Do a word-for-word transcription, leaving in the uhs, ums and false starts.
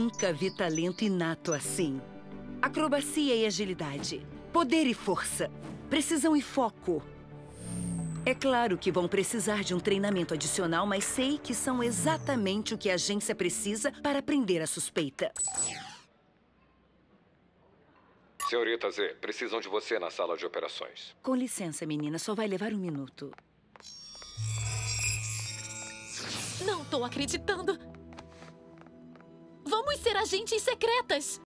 Nunca vi talento inato assim. Acrobacia e agilidade. Poder e força. Precisão e foco. É claro que vão precisar de um treinamento adicional, mas sei que são exatamente o que a agência precisa para prender a suspeita. Senhorita Z, precisam de você na sala de operações. Com licença, menina. Só vai levar um minuto. Não tô acreditando. Vamos ser agentes secretas.